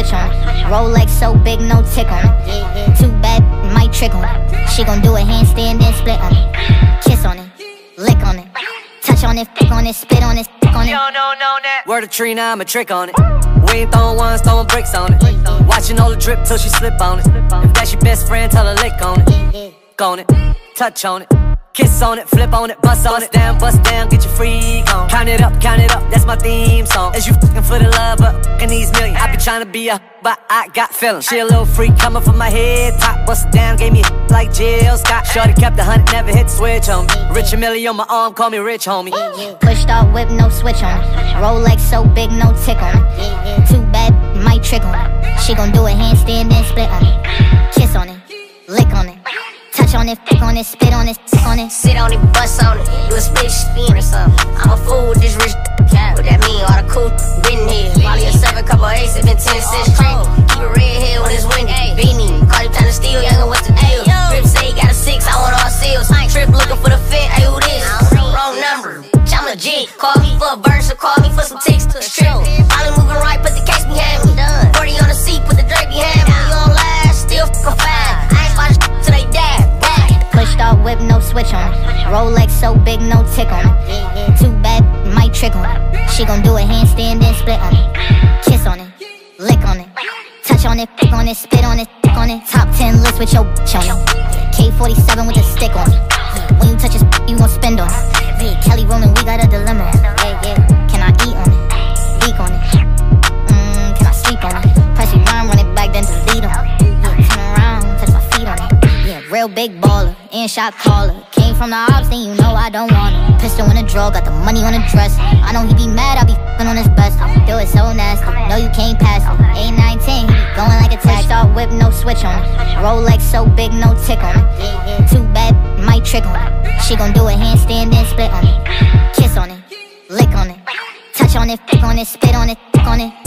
switch on it. Rolex so big, no tick on it. Too bad, might trick on it. She gon' do a handstand, then split on it. Kiss on it, lick on it, touch on it, fuck on it, spit on it, stick on it. You don't know that. Word of tree, now I'm a trick on it. We ain't throwing ones, throwing bricks on it. Watching all the drip till she slip on it. If that's your best friend, tell her lick on it. Go on it, touch on it, kiss on it, flip on it, bust on it. Bust down, get your freak on. Count it up, that's my theme song. As you fucking for the love, but fucking these millions. I be trying to be a, but I got feelings. She a little freak coming from my head top. Bust it down, gave me a like Jill Scott. Shorty kept the 100, never hit the switch on me. Rich and Millie on my arm, call me rich homie. Pushed off whip, no switch on it. Rolex so big, no tick on it. Too bad, might trick on it. She gon' do a handstand, then split on it. Kiss on it, lick on it, touch on it, fuck on it, spit on it, stick on it. Sit on it, bust on it, do a split spin or something. I'm a fool with this rich cat. What that mean? All the cool been here. Molly a 7, couple aces, been 10 cents straight. Keep a red head when it's windy. Beanie, call you tryna steal, youngin', what's the deal? Rip say he got a 6, I want all seals. Trip looking for the fit, hey, who this? Wrong number, I'm legit. Call me for a verse or call me for some ticks to the strip. Molly moving right, put the case behind me. 40 on the seat, put the Drake behind me. You don't last, still fucking fine. I ain't spotted till they die. Pushed off whip, no switch on it. Rolex so big, no tick on it. Too bad, might trick on it. She gon' do a handstand, then split on it. Kiss on it, lick on it, touch on it, fuck on it, spit on it, stick on it. Top 10 list with your bitch on it. K47 with a stick on it. When you touch his, you gon' spend on it. Kelly rolling, we got a dilemma. Can I eat on it? Leak on it? Can I sleep on it? Press rewind, run it back, then delete on it. Turn around, touch my feet on it. Real big baller, in shot caller. Came from the ops, then you know I don't want it. Pistol in the drawer, got the money on the dresser. I know he be mad, I be f***ing on his best. Do it so nasty, know you can't pass it. 8, 9, 10, he be going like a tag. Start whip, no switch on it. Rolex so big, no tick on it. Too bad, might trick on it. She gon' do a handstand, then split on it. Kiss on it, lick on it, touch on it, fuck on it, spit on it, stick on it.